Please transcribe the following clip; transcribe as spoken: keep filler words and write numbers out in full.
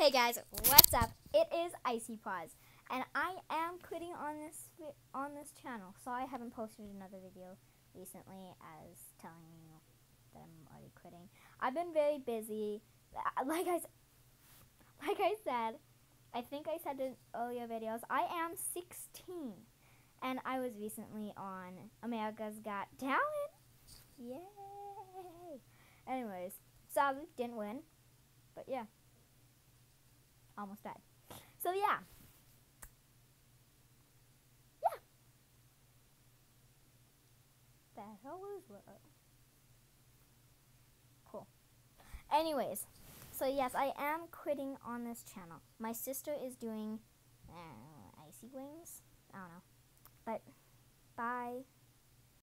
Hey guys, what's up? It is Icy Paws, and I am quitting on this on this channel. So I haven't posted another video recently, as telling you that I'm already quitting. I've been very busy. Like I like I said, I think I said in earlier videos, I am sixteen, and I was recently on America's Got Talent. Yay! Anyways, sadly didn't win, but yeah. Almost died. So yeah. Yeah. The hell is that? Cool. Anyways, so yes, I am quitting on this channel. My sister is doing uh, icy wings. I don't know. But bye.